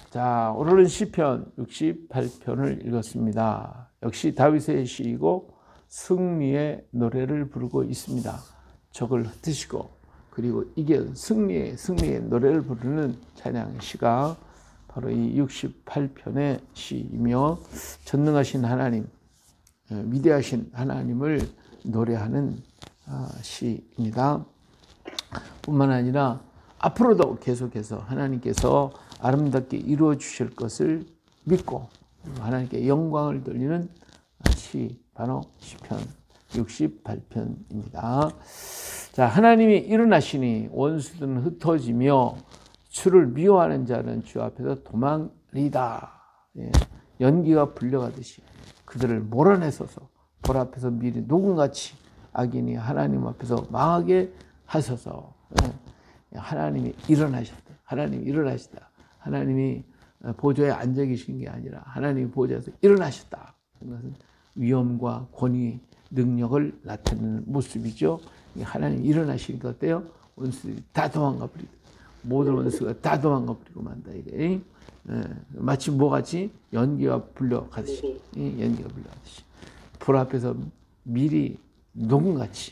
자, 오늘은 시편 68편을 읽었습니다. 역시 다윗의 시이고 승리의 노래를 부르고 있습니다. 적을 흩으시고 그리고 이겨 승리의 노래를 부르는 찬양의 시가 바로 이 68편의 시이며 전능하신 하나님, 위대하신 하나님을 노래하는 시입니다. 뿐만 아니라 앞으로도 계속해서 하나님께서 아름답게 이루어 주실 것을 믿고 하나님께 영광을 돌리는 시, 바로 시편 68편입니다. 자, 하나님이 일어나시니 원수들은 흩어지며 주를 미워하는 자는 주 앞에서 도망리다. 예, 연기가 불려가듯이 그들을 몰아내소서. 볼 앞에서 미리 녹음같이 악인이 하나님 앞에서 망하게 하소서. 예, 하나님이 일어나셨다. 하나님이 일어나시다. 하나님이 보좌에 앉아 계신 게 아니라 하나님이 보좌에서 일어나셨다. 그것은 위엄과 권위, 능력을 나타내는 모습이죠. 하나님이 일어나시니까 어때요? 원수들이 다 도망가 버리고 모든 원수가 다 도망가 버리고 만다. 이게 마치 뭐같이 연기가 불려가듯이, 연기가 불려가듯이 불 앞에서 미리 녹음같이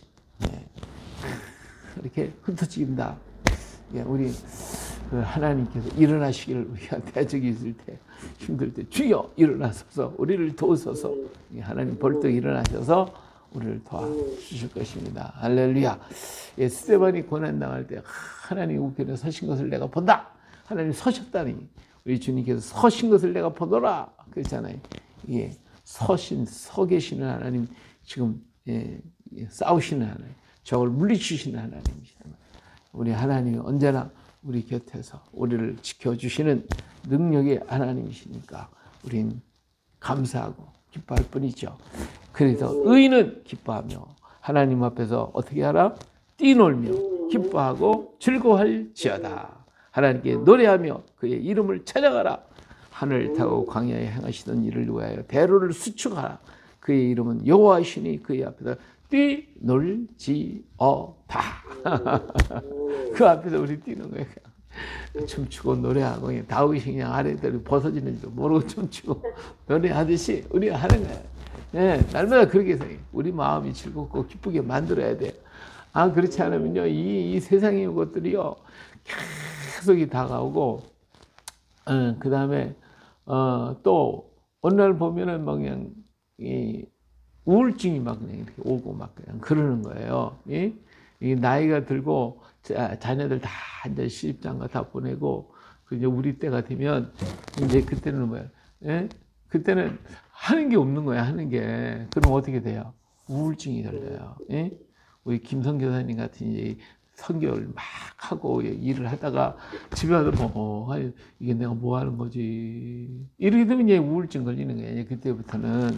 이렇게 흩어진다. 우리 하나님께서 일어나시기를 우리가 대적이 있을 때, 힘들 때 주여 일어나소서, 우리를 도우소서. 하나님 벌떡 일어나셔서 우리를 도와주실 것입니다. 할렐루야. 스데반이 고난당할 때 하나님 우편에 서신 것을 내가 본다. 하나님 서셨다니 우리 주님께서 서신 것을 내가 보노라 그랬잖아요. 서 계시는 하나님, 지금 싸우시는 하나님, 적을 물리치시는 하나님이시다. 우리 하나님이 언제나 우리 곁에서 우리를 지켜주시는 능력의 하나님이시니까 우린 감사하고 기뻐할 뿐이죠. 그래서 의인은 기뻐하며 하나님 앞에서 어떻게 하라? 뛰놀며 기뻐하고 즐거워할지어다. 하나님께 노래하며 그의 이름을 찬양하라. 하늘 타고 광야에 행하시던 일을 위하여 대로를 수축하라. 그의 이름은 여호와이시니 그의 앞에서 뛰놀지어다. 그 앞에서 우리 뛰는 거예요. 춤추고 노래하고 다윗이 그냥 아래들이 벗어지는 줄 모르고 춤추고 노래하듯이 우리가 하는 거예요. 날마다 그렇게 해서 우리 마음이 즐겁고 기쁘게 만들어야 돼요. 그렇지 않으면요, 이 세상의 것들이요 계속 다가오고, 그 다음에 또 어느 날 보면은 막 그냥 우울증이 막 그냥 이렇게 오고 막 그냥 그러는 거예요. 이 나이가 들고 자녀들 다 이제 시집장가 다 보내고 이제 우리 때가 되면 이제 그때는 뭐야? 그때는 하는 게 없는 거야, 하는 게. 그럼 어떻게 돼요? 우울증이 걸려요. 우리 김성 교사님 같은 이제 선교를 막 하고 일을 하다가 집에 와서 이게 내가 뭐 하는 거지? 이렇게 되면 이제 우울증 걸리는 거예요. 그때부터는.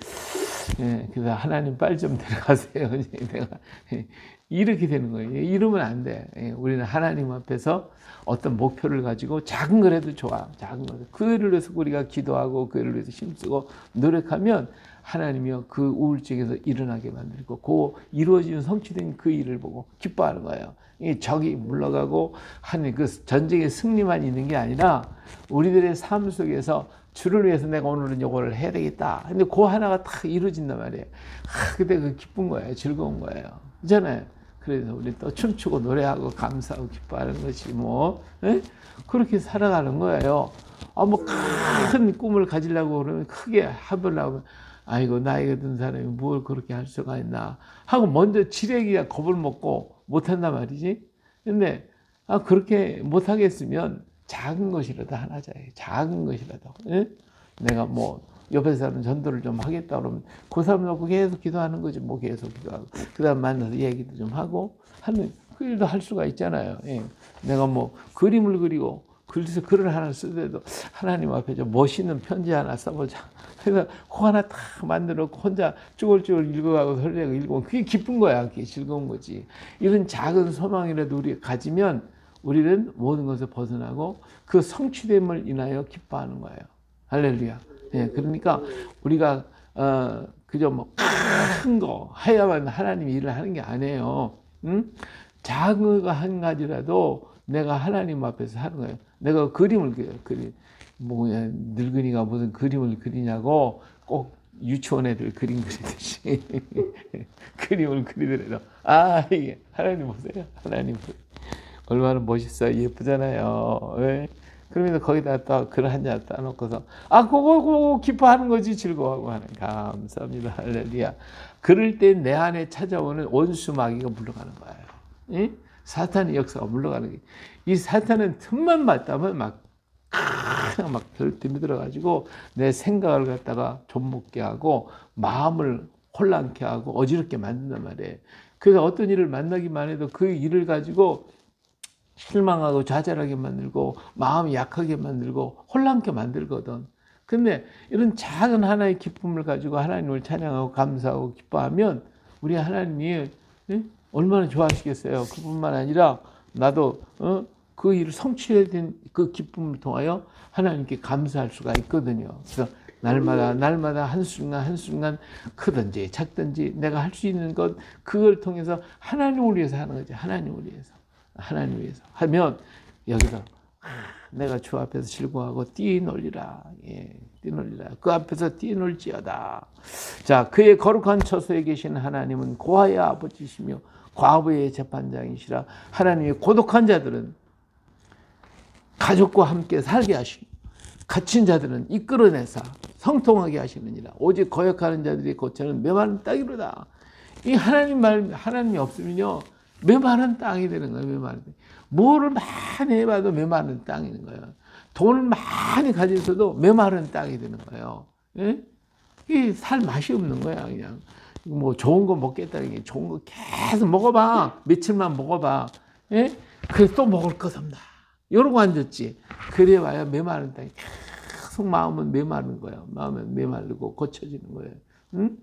그래서 하나님 빨리 좀 데려가세요. 내가 이렇게 되는 거예요. 이러면 안 돼. 우리는 하나님 앞에서 어떤 목표를 가지고 작은 거라도 좋아. 작은 거. 그를 위해서 우리가 기도하고 그를 위해서 힘쓰고 노력하면 하나님이요 그 우울증에서 일어나게 만들고 그 이루어지는 성취된 그 일을 보고 기뻐하는 거예요. 적이 물러가고 하는 그 전쟁의 승리만 있는 게 아니라 우리들의 삶 속에서 주를 위해서 내가 오늘은 이거를 해야 되겠다. 근데 그 하나가 딱 이루어진단 말이에요. 그때 그 기쁜 거예요. 즐거운 거예요. 있잖아요. 그래서 우리 또 춤추고 노래하고 감사하고 기뻐하는 것이 그렇게 살아가는 거예요. 큰 꿈을 가지려고 그러면 크게 해보려고 아이고 나이가 든 사람이 뭘 그렇게 할 수가 있나 하고 먼저 지레기가 겁을 먹고 못한단 말이지. 근데 그렇게 못하겠으면 작은 것이라도 하나자. 작은 것이라도. 내가 뭐 옆에 사람 전도를 좀 하겠다 그러면 그 사람 놓고 계속 기도하는 거지. 뭐 계속 기도하고 그 다음 만나서 얘기도 좀 하고 하는 그 일도 할 수가 있잖아요. 내가 뭐 그림을 그리고 그래서 글을 하나 쓰더라도 하나님 앞에 좀 멋있는 편지 하나 써보자. 그래서 그 하나 딱 만들어 놓고 혼자 쭈글쭈글 읽어가고 설레고 읽으면 그게 기쁜 거야. 그게 즐거운 거지. 이런 작은 소망이라도 우리가 가지면 우리는 모든 것을 벗어나고 그 성취됨을 인하여 기뻐하는 거예요. 할렐루야. 그러니까 우리가 그저 뭐 큰 거 해야만 하나님이 일을 하는 게 아니에요. 작은 거 한 가지라도 내가 하나님 앞에서 하는 거예요. 내가 그림을 그려요. 뭐 늙은이가 무슨 그림을 그리냐고 꼭 유치원 애들 그림 그리듯이 그림을 그리더라도 이게 하나님 보세요. 하나님 얼마나 멋있어요. 예쁘잖아요. 왜? 그러면서 거기다 또 글 한 장 따놓고서 그거 기뻐하는 거지, 즐거워하고 하는. 감사합니다. 할렐루야. 그럴 때 내 안에 찾아오는 원수 마귀가 물러가는 거예요. 응? 사탄의 역사가 물러가는 게. 이 사탄은 틈만 맞다면 막 들어가지고 내 생각을 갖다가 좀먹게 하고 마음을 혼란케 하고 어지럽게 만든단 말이에요. 그래서 어떤 일을 만나기만 해도 그 일을 가지고 실망하고 좌절하게 만들고 마음이 약하게 만들고 혼란케 만들거든. 근데 이런 작은 하나의 기쁨을 가지고 하나님을 찬양하고 감사하고 기뻐하면 우리 하나님이 얼마나 좋아하시겠어요. 그뿐만 아니라 나도 그 일을 성취해야 된 그 기쁨을 통하여 하나님께 감사할 수가 있거든요. 그래서 날마다 한순간 크든지 작든지 내가 할 수 있는 것 그걸 통해서 하나님을 위해서 하는 거지. 하나님을 위해서 하면 여기서 내가 주 앞에서 즐거워하고 뛰놀리라. 뛰놀리라. 그 앞에서 뛰놀지어다. 자, 그의 거룩한 처소에 계신 하나님은 고아의 아버지시며 과부의 재판장이시라. 하나님의 고독한 자들은 가족과 함께 살게 하시고 갇힌 자들은 이끌어내사 성통하게 하시느니라. 오직 거역하는 자들의 거처는 메마른 땅이로다. 이 하나님이 없으면요 메마른 땅이 되는 거예요. 메마른 땅. 뭐를 많이 해봐도 메마른 땅이 되는 거예요. 돈을 많이 가져서도 메마른 땅이 되는 거예요. 예? 이 살 맛이 없는 거야. 그냥 뭐 좋은 거 먹겠다는 게 좋은 거 계속 먹어봐. 며칠만 먹어봐. 예? 그래서 또 먹을 것 없나. 이러고 앉았지. 그래봐야 메마른 땅이 계속 마음은 메마른 거예요. 마음은 메마르고 고쳐지는 거예요. 응?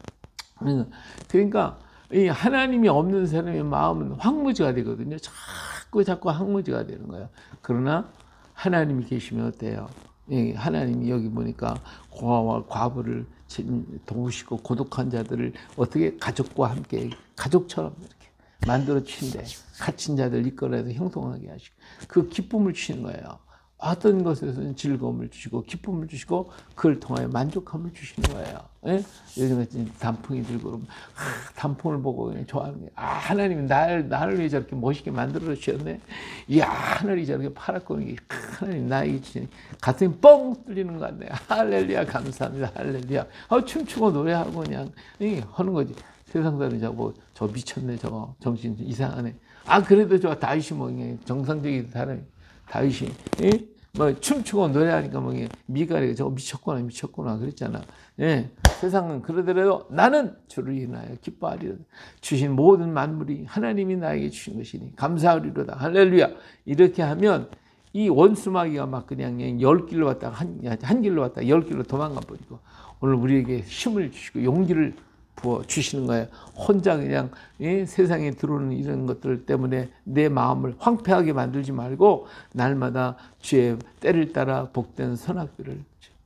그러니까 이 하나님이 없는 사람의 마음은 황무지가 되거든요. 자꾸 황무지가 되는 거예요. 그러나 하나님이 계시면 어때요? 하나님이 여기 보니까 고아와 과부를 도우시고 고독한 자들을 어떻게 가족과 함께 가족처럼 이렇게 만들어 주신대. 갇힌 자들 이끌어내서 형통하게 하시고 그 기쁨을 주시는 거예요. 어떤 것에서는 즐거움을 주시고 기쁨을 주시고 그걸 통하여 만족함을 주시는 거예요. 예? 요즘 단풍이 들고 그러면 단풍을 보고 그냥 좋아하는 거예요. 하나님이 나를 위해 저렇게 멋있게 만들어 주셨네. 이야, 하늘이 저렇게 파랗고 하나님 나에게 주시니 가슴이 뻥 뚫리는 것 같네요. 할렐루야, 감사합니다. 할렐루야. 춤추고 노래하고 그냥 하는 거지. 세상 사람이 저 미쳤네, 저거 정신 이상하네. 그래도 저 다윗이 뭐 정상적인 사람이 다윗이 뭐 춤추고 노래하니까 뭐 미갈이 저거 미쳤구나 그랬잖아. 세상은 그러더라도 나는 주를 인하여 기뻐하리로다. 주신 모든 만물이 하나님이 나에게 주신 것이니 감사하리로다. 할렐루야. 이렇게 하면 이 원수마귀가 막 그냥 열 길로 왔다가 한 길로 왔다가 열 길로 도망가 버리고 오늘 우리에게 힘을 주시고 용기를 부어 주시는 거예요. 혼자 그냥 세상에 들어오는 이런 것들 때문에 내 마음을 황폐하게 만들지 말고 날마다 주의 때를 따라 복된 선악들을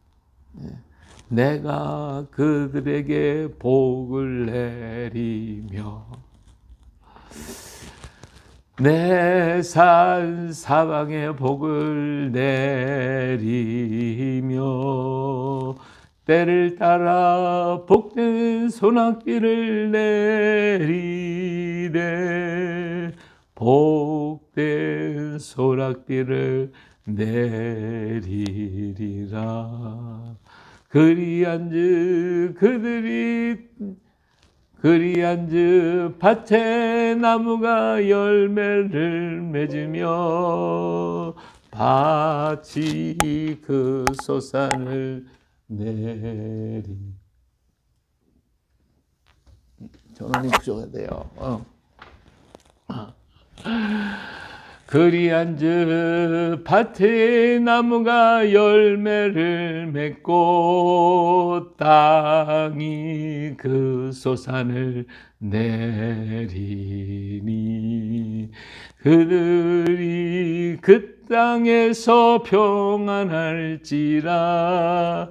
내가 그들에게 복을 내리며 내 산 사방에 복을 내리며 때를 따라 복된 소낙비를 내리되 복된 소낙비를 내리리라. 그리한즉 밭에 나무가 열매를 맺으며 밭이 그 소산을 내리. 전원이 부족하대요. 그리한즉 밭의 나무가 열매를 맺고 땅이 그 소산을 내리니 그들이 그 땅에서 평안할지라.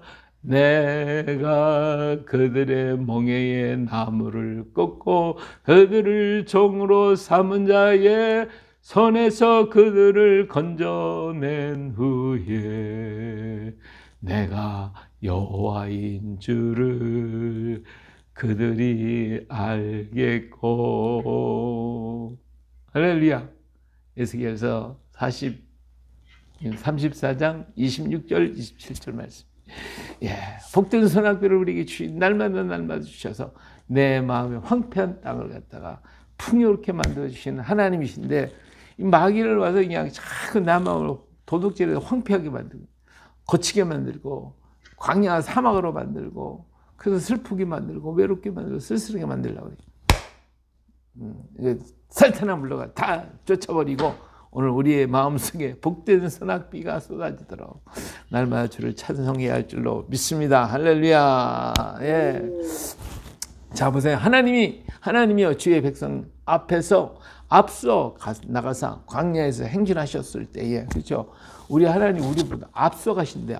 내가 그들의 멍에에 나무를 꺾고 그들을 종으로 삼은 자의 손에서 그들을 건져낸 후에 내가 여호와인 줄을 그들이 알겠고. 할렐루야. 에스겔서 34장 26절 27절 말씀. 예, 복된 선악비를 우리에게 주신 날마다 주셔서 내 마음의 황폐한 땅을 갖다가 풍요롭게 만들어 주시는 하나님이신데, 이 마귀를 와서 그냥 자꾸 내 마음을 도둑질해서 황폐하게 만들고 거치게 만들고 광야 사막으로 만들고, 그래서 슬프게 만들고 외롭게 만들고 쓸쓸하게 만들려고 그래요. 살타나 물러가 다 쫓아버리고 오늘 우리의 마음속에 복된 선악비가 쏟아지도록 날마다 주를 찬송해야 할 줄로 믿습니다. 할렐루야. 예. 자, 보세요. 하나님이요 주의 백성 앞에서 앞서 나가서 광야에서 행진하셨을 때에, 그렇죠? 우리 하나님 우리보다 앞서가신대.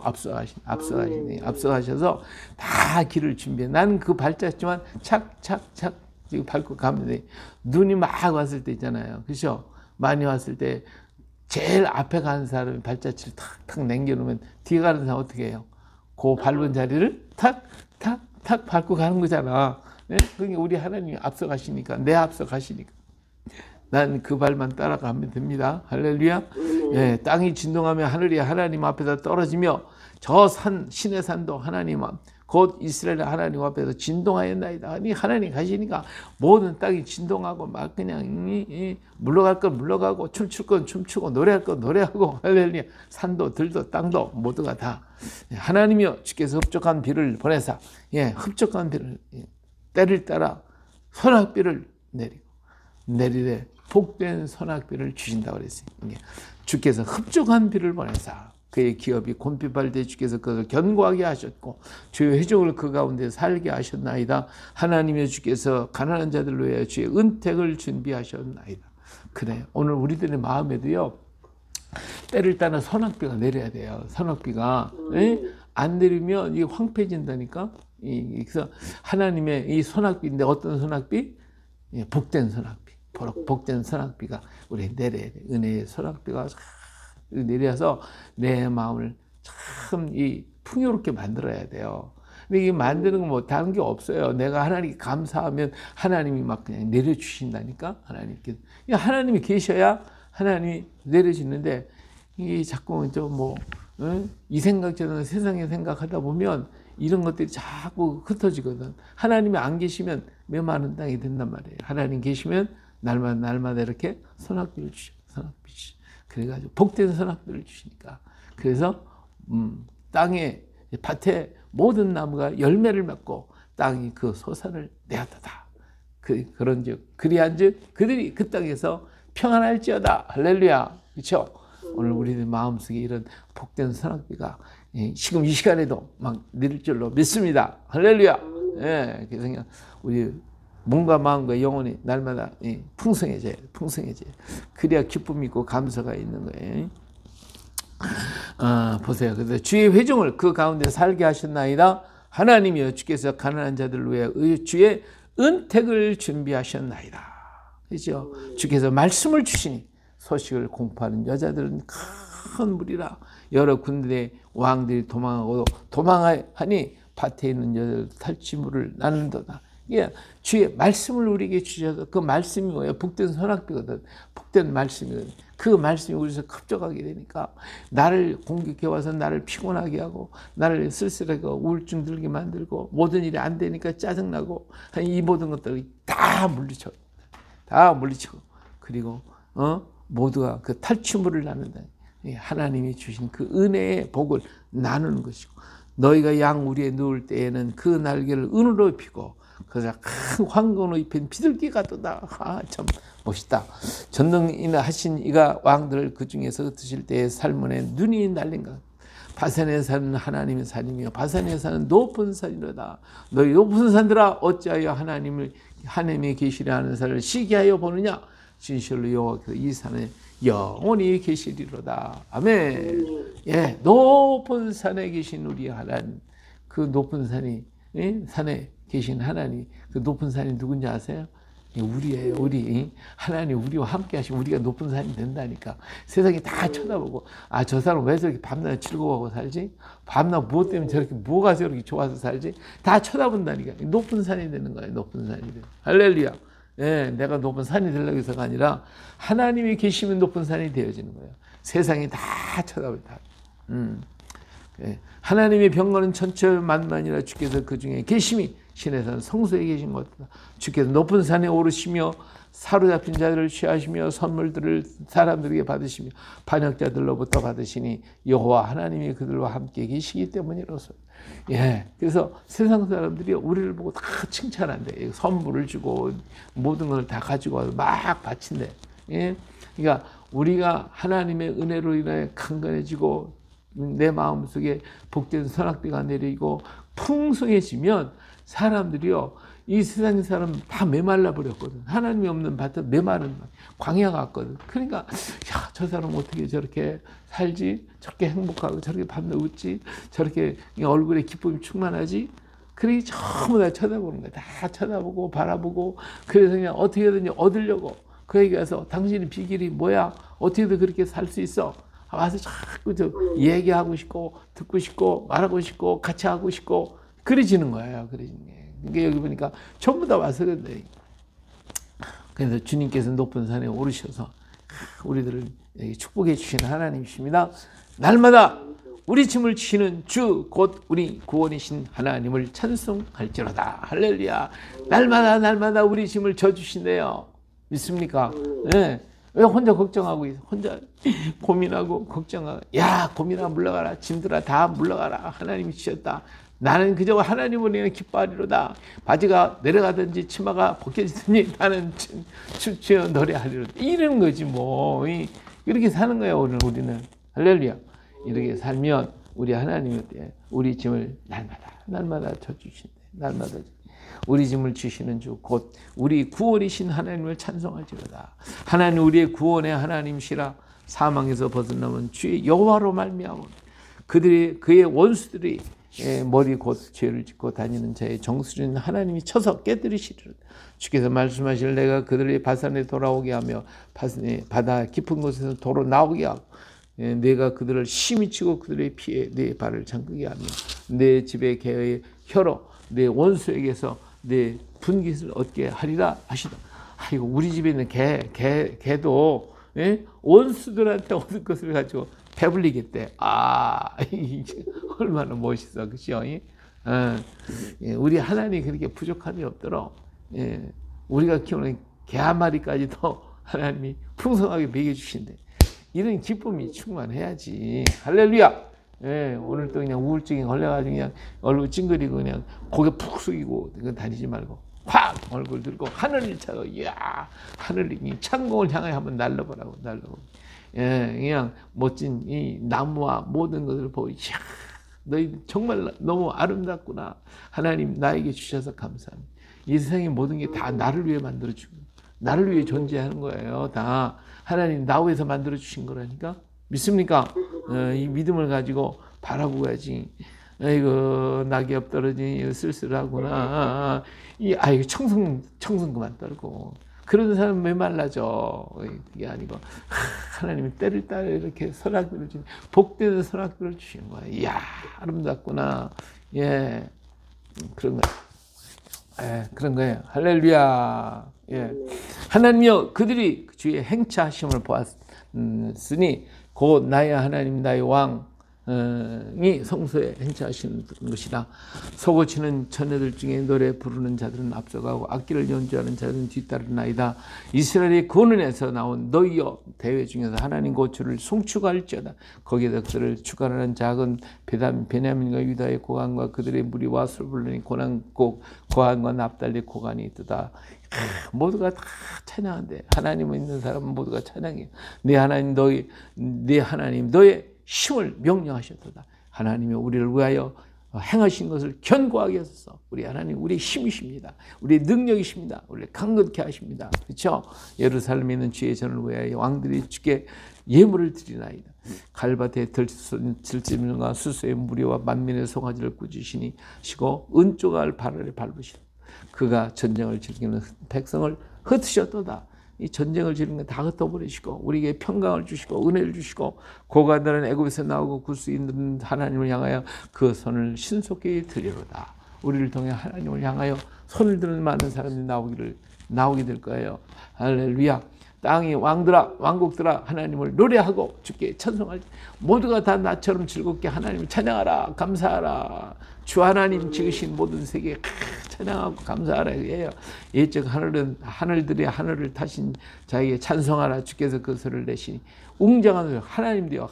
앞서가셔서 다 길을 준비해. 나는 그 발자취만 착착착 지금 밟고 가면 돼. 눈이 막 왔을 때 있잖아요. 그렇죠? 많이 왔을 때 제일 앞에 가는 사람이 발자취를 탁탁 남겨놓으면 뒤에 가는 사람 어떻게 해요? 그 밟은 자리를 탁탁탁 밟고 가는 거잖아. 네? 그러니까 우리 하나님이 앞서가시니까, 내 앞서가시니까 난 그 발만 따라가면 됩니다. 할렐루야. 예, 땅이 진동하며 하늘이 하나님 앞에서 떨어지며 저 신의 산도 하나님 앞 곧 이스라엘 하나님 앞에서 진동하였나이다. 아니 하나님 가시니까 모든 땅이 진동하고 막 그냥 물러갈 건 물러가고 춤출 건 춤추고 노래할 건 노래하고, 할렐루야. 산도 들도 땅도 모두가 다 하나님이여 주께서 흡족한 비를 보내사, 예, 흡족한 비를 때를 따라 선악비를 내리래 복된 선악비를 주신다고 그랬어요. 주께서 흡족한 비를 보내사 그의 기업이 곰핍할 때 주께서 그것을 견고하게 하셨고 주의 회족을 그 가운데 살게 하셨나이다. 하나님의 주께서 가난한 자들로 위하여 주의 은택을 준비하셨나이다. 그래, 오늘 우리들의 마음에도요 때를 따라 선악비가 내려야 돼요. 선악비가 안 내리면 이게 황폐해진다니까. 그래서 하나님의 이 선악비인데 어떤 선악비? 복된 선악비. 복된 선악비가 우리 내려야 돼. 은혜의 선악비가 내려서 내 마음을 참 풍요롭게 만들어야 돼요. 근데 이게 만드는 건 뭐 다른 게 없어요. 내가 하나님께 감사하면 하나님이 막 그냥 내려주신다니까. 하나님이 계셔야 하나님이 내려주는데, 이게 자꾸 이 생각 저런 세상의 생각하다 보면 이런 것들이 자꾸 흩어지거든. 하나님이 안 계시면 메마른 땅이 된단 말이에요. 하나님 계시면 날마다 이렇게 선악비를 주셔. 선악비 주셔. 그래가지고 복된 선악비를 주시니까. 그래서 땅에 밭에 모든 나무가 열매를 맺고 땅이 그 소산을 내었다. 그런즉 그리한즉 그들이 그 땅에서 평안할지어다. 할렐루야. 그렇죠? 오늘 우리들 마음속에 이런 복된 선악비가 지금 이 시간에도 막 내릴 줄로 믿습니다. 할렐루야. 예, 그래서 그냥 우리 몸과 마음과 영혼이 날마다 풍성해져요. 그래야 기쁨이 있고 감사가 있는 거예요. 보세요. 그래서 주의 회중을 그 가운데 살게 하셨나이다. 하나님이여 주께서 가난한 자들을 위해 주의 은택을 준비하셨나이다. 그렇죠? 주께서 말씀을 주시니 소식을 공포하는 여자들은 큰 무리라. 여러 군대의 왕들이 도망하니 밭에 있는 여자들 탈취물을 나눈도다. 예, 주의 말씀을 우리에게 주셔서 그 말씀이 뭐예요? 복된 선악비거든. 복된 말씀이거든. 그 말씀이 우리에서 흡족하게 되니까 나를 공격해 와서 나를 피곤하게 하고 나를 쓸쓸하게 하고 우울증 들게 만들고 모든 일이 안 되니까 짜증나고 이 모든 것들이 다 물리쳐. 그리고 모두가 그 탈취물을 나눈다. 하나님이 주신 그 은혜의 복을 나누는 것이고, 너희가 양 우리에 누울 때에는 그 날개를 은으로 입히고 그래서 큰 황금으로 입힌 비둘기가 떴다. 참 멋있다. 전능하신 이가 왕들을 그 중에서 드실 때의 살문에 눈이 날린가. 바산에 사는 하나님의 산이며 바산에 사는 높은 산이로다. 너희 높은 산들아 어찌하여 하나님이 계시려 하는 산을 시기하여 보느냐. 진실로 여호와께서 이 산에 영원히 계시리로다. 아멘. 예, 높은 산에 계신 우리 하나님, 그 높은 산에 계신 하나님, 그 높은 산이 누군지 아세요? 우리예요, 우리. 하나님 우리와 함께 하시면 우리가 높은 산이 된다니까. 세상이 다 쳐다보고, 아, 저 사람 왜 저렇게 밤낮 즐거워하고 살지? 밤낮 무엇 때문에 저렇게, 뭐가 저렇게 좋아서 살지? 다 쳐다본다니까. 높은 산이 되는 거예요, 높은 산이 되는. 할렐루야. 예, 내가 높은 산이 되려고 해서가 아니라 하나님이 계시면 높은 산이 되어지는 거예요. 세상이 다 쳐다본다. 예. 하나님의 병거는 천천만만이라 주께서 그 중에 계심이 신의 산 성소에 계신 것 같다. 주께서 높은 산에 오르시며 사로잡힌 자들을 취하시며 선물들을 사람들에게 받으시며 반역자들로부터 받으시니 여호와 하나님이 그들과 함께 계시기 때문이로소. 예, 그래서 세상 사람들이 우리를 보고 다 칭찬한대. 선물을 주고 모든 걸 다 가지고 와서 막 바친대. 예, 그러니까 우리가 하나님의 은혜로 인해 강건해지고 내 마음속에 복된 선악비가 내리고 풍성해지면 사람들이요, 이 세상 사람 다 메말라 버렸거든. 하나님이 없는 밭은 메마른 광야 같거든. 그러니까 야, 저 사람 어떻게 저렇게 살지? 저렇게 행복하고 저렇게 밤낮 웃지? 저렇게 얼굴에 기쁨이 충만하지? 그러니 전부 다 쳐다보는 거야. 다 쳐다보고 바라보고. 그래서 그냥 어떻게든지 얻으려고 그에게 가서 당신의 비결이 뭐야? 어떻게든 그렇게 살 수 있어? 와서 자꾸 저 얘기하고 싶고 듣고 싶고 말하고 싶고 같이 하고 싶고 그래지는 거예요. 그러지는 게. 그러니까 여기 보니까 전부 다 와서 그런데. 그래서 주님께서 높은 산에 오르셔서 우리들을 축복해 주시는 하나님이십니다. 날마다 우리 짐을 지시는 주 곧 우리 구원이신 하나님을 찬송할지로다. 할렐루야. 날마다 우리 짐을 져주신대요. 믿습니까? 네. 왜 혼자 걱정하고 있어? 혼자 고민하고 걱정하고. 야, 고민아 물러가라. 짐들아 다 물러가라. 하나님이 주셨다. 나는 그저 하나님을 위해 기뻐하리로다. 바지가 내려가든지 치마가 벗겨지든지 나는 춤추어 노래하리로다. 이러는 거지 뭐. 이렇게 사는 거예요 우리는. 할렐루야. 이렇게 살면 우리 하나님의 때 우리 짐을 날마다 져주신대. 날마다 우리 짐을 주시는 주 곧 우리 구원이신 하나님을 찬송할지로다. 하나님 우리의 구원의 하나님이시라. 사망에서 벗어나면 주의 여호와로 말미암아 그의 원수들이 머리 곧 죄를 짓고 다니는 자의 정수리는 하나님이 쳐서 깨뜨리시리로다. 주께서 말씀하실 내가 그들의 바산에 돌아오게 하며 바다 깊은 곳에서 도로 나오게 하고 내가 그들을 심히 치고 그들의 피에 내 발을 잠그게 하며 내 집의 개의 혀로 내 원수에게서 내 분깃을 얻게 하리라 하시다. 아이고 우리 집에 있는 개도 원수들한테 얻을 것을 가지고 배불리겠대. 아, 얼마나 멋있어, 그죠? 우리 하나님이 그렇게 부족함이 없도록 우리가 키우는 개 한 마리까지도 하나님이 풍성하게 먹여주신대. 이런 기쁨이 충만해야지. 할렐루야. 오늘 또 그냥 우울증에 걸려가지고 그냥 얼굴 찡그리고 그냥 고개 푹 숙이고 다니지 말고 확 얼굴 들고 하늘을 차고 이야 하늘이 창공을 향해 한번 날려보라고. 그냥 멋진 이 나무와 모든 것을 보고, 이야, 너희 정말 너무 아름답구나. 하나님 나에게 주셔서 감사합니다. 이 세상의 모든 게 다 나를 위해 만들어주고, 나를 위해 존재하는 거예요. 다 하나님 나 위해서 만들어주신 거라니까. 믿습니까? 이 믿음을 가지고 바라보야지. 아이고, 낙엽 떨어지니 쓸쓸하구나. 아이고, 청승 그만 떨고. 그런 사람은 메말라져. 그게 아니고 하나님이 때를 따라 이렇게 선악들을 주신 복되는 선악들을 주시는 거야. 이야 아름답구나. 예, 그런 거예요. 그런 거예요. 할렐루야. 예, 하나님이여 그들이 주의 행차하심을 보았으니 곧 나의 하나님 나의 왕이 성소에 행차하시는 것이다. 소고치는 처녀들 중에 노래 부르는 자들은 앞서가고 악기를 연주하는 자들은 뒤따르나이다. 이스라엘의 근원에서 나온 너희여 대회 중에서 하나님 고추를 송축할지어다. 거기에서 그들을 주관하는 작은 베냐민과 유다의 고관과 그들의 무리와 술불르니 고관과 납달리 고관이 있도다. 모두가 다 찬양한대. 하나님 있는 사람은 모두가 찬양해. 내 하나님 너의 힘을 명령하셨도다. 하나님이 우리를 위하여 행하신 것을 견고하게 하소서. 우리 하나님 우리의 힘이십니다. 우리의 능력이십니다. 우리를 강건케 하십니다. 그렇죠? 예루살렘에 있는 주의 전을 위하여 왕들이 주께 예물을 드리나이다. 갈밭에 들짐과 수소의 무리와 만민의 송아지를 꾸짖으시니 시고 은조갈 발을 밟으시다. 그가 전쟁을 즐기는 백성을 흩으셨도다. 이 전쟁을 지는 건 다 흩어버리시고 우리에게 평강을 주시고 은혜를 주시고 고관들은 애굽에서 나오고 굴 수 있는 하나님을 향하여 그 손을 신속히 들이로다. 우리를 통해 하나님을 향하여 손을 드는 많은 사람들이 나오게 될 거예요. 할렐루야. 땅이 왕들아 왕국들아 하나님을 노래하고 주께 찬송할 모두가 다 나처럼 즐겁게 하나님을 찬양하라 감사하라. 주 하나님 지으신 모든 세계에 찬양하고 감사하라 해요. 예적 하늘은 하늘들의 하늘을 타신 자에게 찬송하라. 주께서 그 소리를 내시니 웅장한 하나님 되어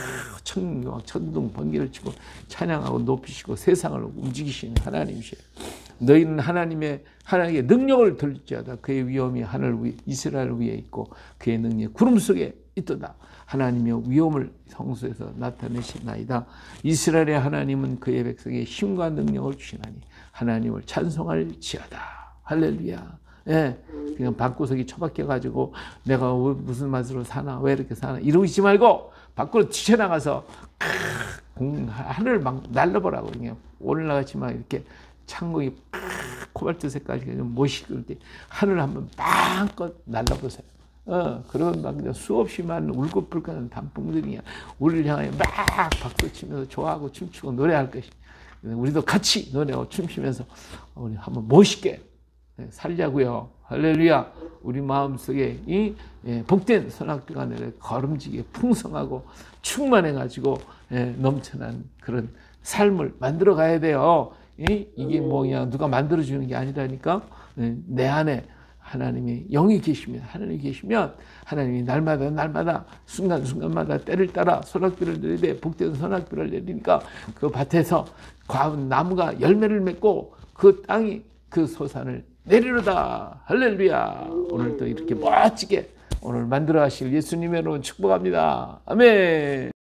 천둥 번개를 치고 찬양하고 높이시고 세상을 움직이시는 하나님이시에요. 너희는 하나님의 능력을 들지어다. 그의 위엄이 하늘 위 이스라엘 위에 있고 그의 능력이 구름 속에 있도다. 하나님의 위엄을 성소에서 나타내시나이다. 이스라엘의 하나님은 그의 백성에게 힘과 능력을 주시나니 하나님을 찬송할지어다. 할렐루야. 예, 그냥 방구석이 처박혀가지고 내가 무슨 맛으로 사나 왜 이렇게 사나 이러고 있지 말고 밖으로 튀쳐나가서 하늘을 막 날려보라고. 그냥 올라가지만 이렇게 창공이 코발트 색깔이 멋있을 때 하늘 한번 마음껏 날려보세요. 그런 막 수없이 많은 울긋불긋한 단풍들이 우리를 향해 막 박수치면서 좋아하고 춤추고 노래할 것이. 우리도 같이 노래하고 춤추면서 우리 한번 멋있게 살자고요. 할렐루야. 우리 마음속에 이 복된 선악비가 내려 거름지게 풍성하고 충만해가지고 넘쳐난 그런 삶을 만들어 가야 돼요. 이게 뭐냐 누가 만들어주는 게 아니라니까. 내 안에 하나님이 영이 계시면 하나님이 계시면 하나님이 날마다 순간순간마다 때를 따라 소낙비를 내리되 복된 소낙비를 내리니까 그 밭에서 나무가 열매를 맺고 그 땅이 그 소산을 내리로다. 할렐루야. 오늘도 이렇게 멋지게 오늘 만들어 가실 예수님의 이름으로 축복합니다. 아멘.